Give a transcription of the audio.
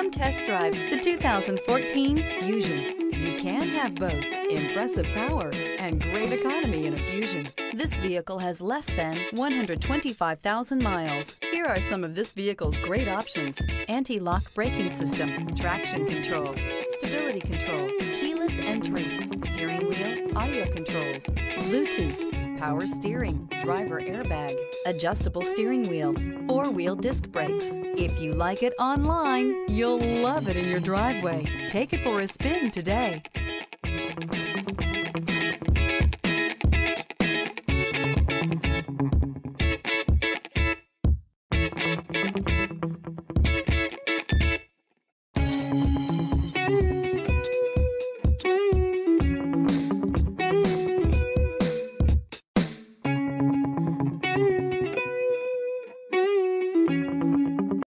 Come test drive the 2014 Fusion. You can have both impressive power and great economy in a Fusion. This vehicle has less than 125,000 miles. Here are some of this vehicle's great options: anti-lock braking system, traction control, stability control, keyless entry, steering wheel audio controls, Bluetooth, power steering, driver airbag, adjustable steering wheel, four-wheel disc brakes. If you like it online, you'll love it in your driveway. Take it for a spin today.